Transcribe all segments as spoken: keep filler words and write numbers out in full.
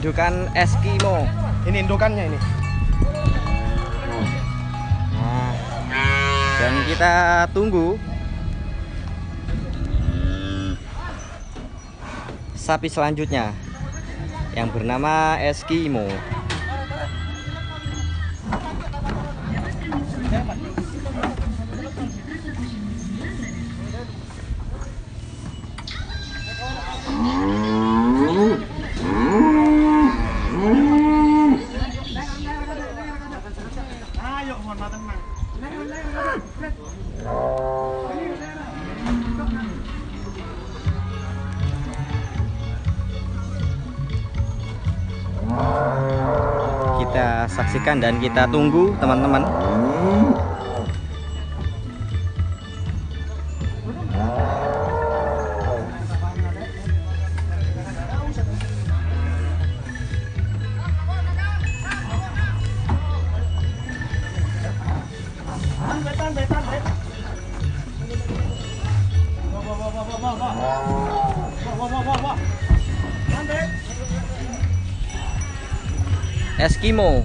indukan Eskimo. Ini indukannya ini. Nah, dan kita tunggu sapi selanjutnya yang bernama Eskimo. Ayo, mohon tenang. Kita saksikan dan kita tunggu teman-teman. Eskimo.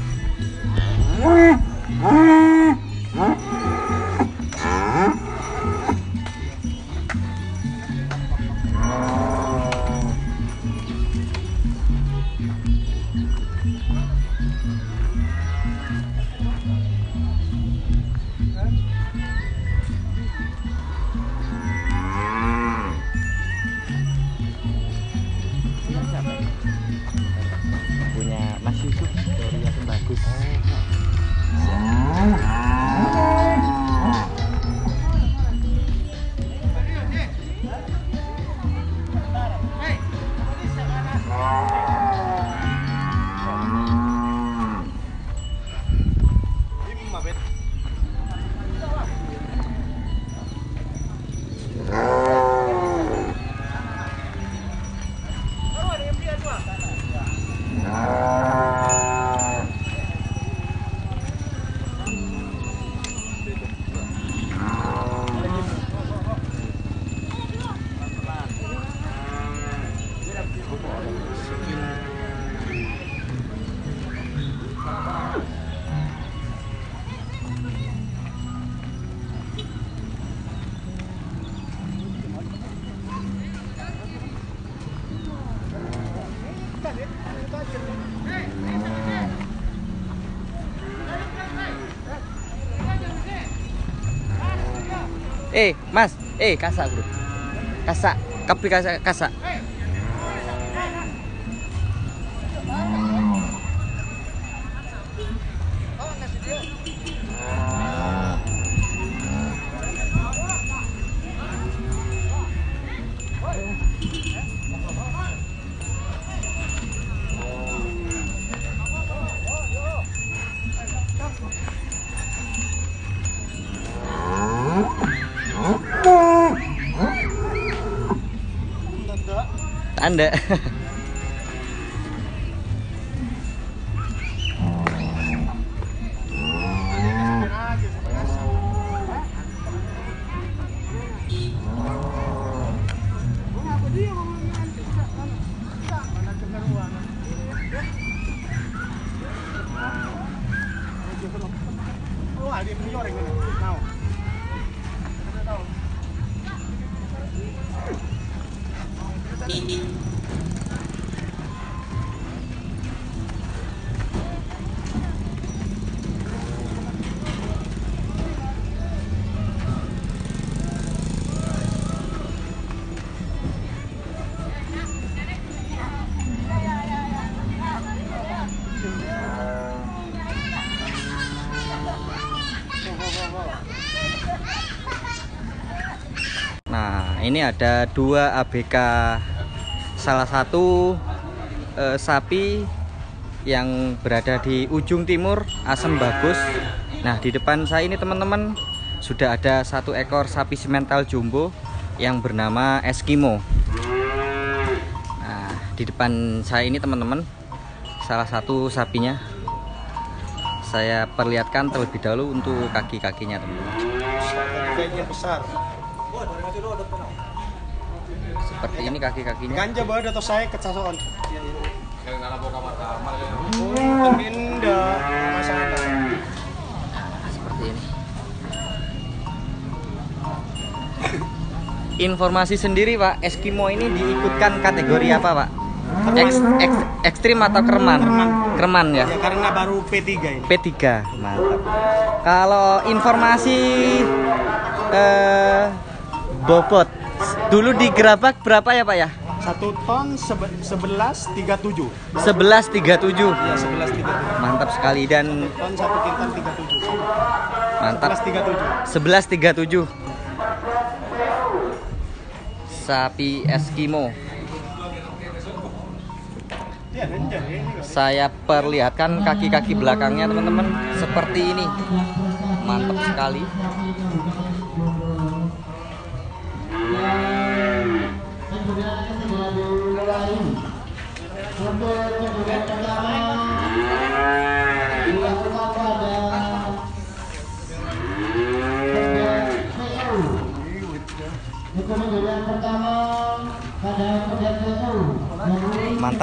Punya Mas Yusuf dari Asem Bagus. Eh, Mas, eh kasak bro, kasak, kapi kasak, kasak. Anda. Nah, ini ada dua A B K. Salah satu eh, sapi yang berada di ujung timur Asem Bagus. Nah, di depan saya ini teman-teman sudah ada satu ekor sapi simental jumbo yang bernama Eskimo. Nah, di depan saya ini teman-teman salah satu sapinya. Saya perlihatkan terlebih dahulu untuk kaki-kakinya teman-teman. Kakinya besar. Seperti ini kaki-kakinya. Ganja bawa atau saya kecasokan. Hmm, indah masalah. Seperti ini. Informasi sendiri Pak, Eskimo ini diikutkan kategori apa Pak? Eks, eks, ekstrim atau kereman? Kereman ya? Ya karena baru P tiga ini. P tiga, mantap. Kalau informasi eh, bobot, dulu di gerabak berapa ya Pak ya? Satu ton sebe- sebelas tiga tujuh. sebelas tiga tujuh. Ya sebelas tiga tujuh. Mantap sekali dan Ton satu kintal tiga tujuh. mantap. sebelas tiga tujuh. sebelas tiga tujuh. Sapi Eskimo. Ya, nenjar, ya, ini. Saya perlihatkan kaki-kaki belakangnya teman-teman seperti ini. Mantap sekali. Mantap.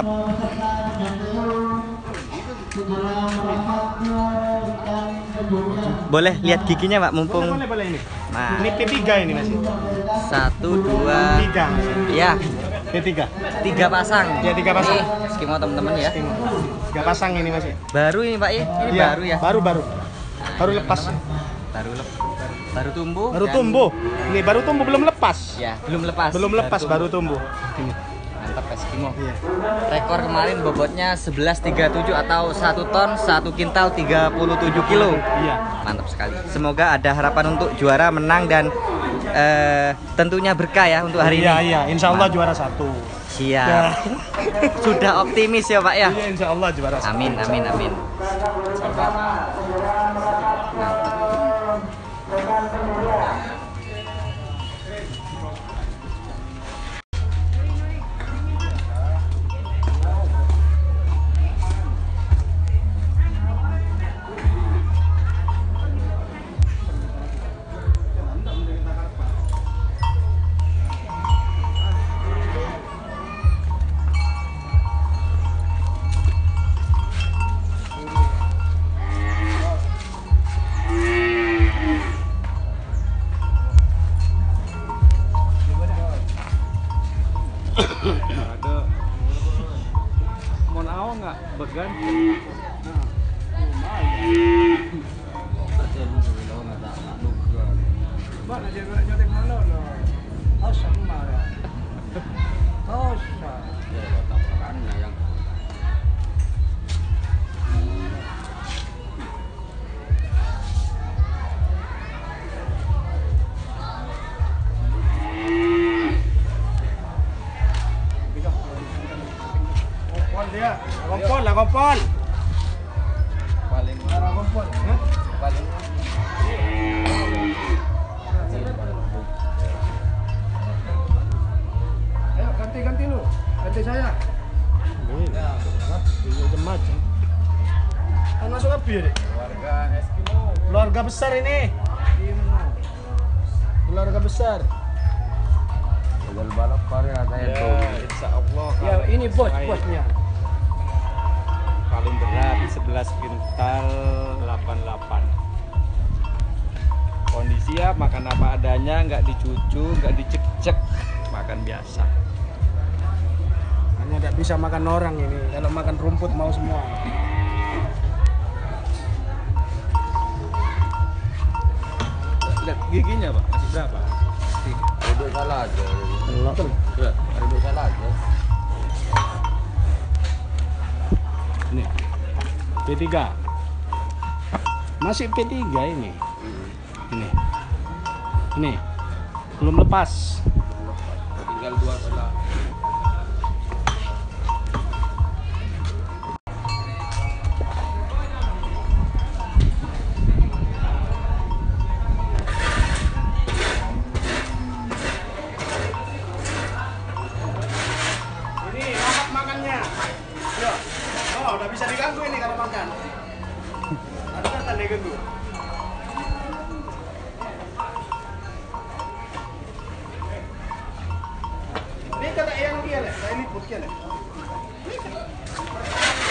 Boleh lihat giginya Pak mumpung. Boleh, boleh ini. Nah, Ini P tiga ini masih. satu dua Tiga. ya P tiga. tiga pasang. Ya, tiga pasang. Nih, Eskimo teman-teman ya. Tiga pasang ini masih. Baru ini Pak ya. Ini Iya, baru ya. Baru baru. Baru Ini, lepas. teman-teman. Baru lep baru tumbuh. Baru dan- tumbuh. Ini baru tumbuh belum lepas. Ya, belum lepas. Belum lepas baru tumbuh. Ini. Mantap Eskimo. Iya. Rekor kemarin bobotnya sebelas tiga tujuh atau satu ton satu kintal tiga puluh tujuh kilo. Iya. Mantap sekali. Semoga ada harapan untuk juara menang dan eh, tentunya berkah ya untuk hari Iya, ini. iya. Insya Allah juara satu. Siap. Ya. Sudah optimis ya Pak ya. Iya, insya Allah juara satu. Amin, amin, amin. Mantap. Ada mau nawa nggak berganti? Mana dia nak nyotek mana lo? Oh sama ya. Oh sama. Kompol dia, kompol lah kompol. Paling Arah kompol. Hah? paling Ayo ganti ganti lu, ganti saya. Ini, ini macam. Kan masuk apa ya dek? warga Eskimo. Keluarga besar ini. Keluarga besar. Jual balap karya saya tuh. Insya Allah. Ya ini bos bosnya. Paling berat sebelas kintal delapan puluh delapan. Kondisi ya makan apa adanya, nggak dicucu, nggak dicek-cek, makan biasa. Hanya tidak bisa makan orang ini. Kalau makan rumput mau semua. Lihat giginya pak, masih berapa? Duduk salah aja. Betul. Ya, duduk salah aja. Ini P tiga. Masih P tiga ini. Ini. Ini. Belum lepas. Tinggal dua salah. Ini lahap makannya. Yo. Oh, udah bisa diganggu ini kalau makan. Ada kan tanda diganggu. Ini kata yang dia leh, saya liput kia leh.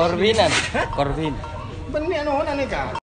Korwinan, Korwin. Benih anu nih kak.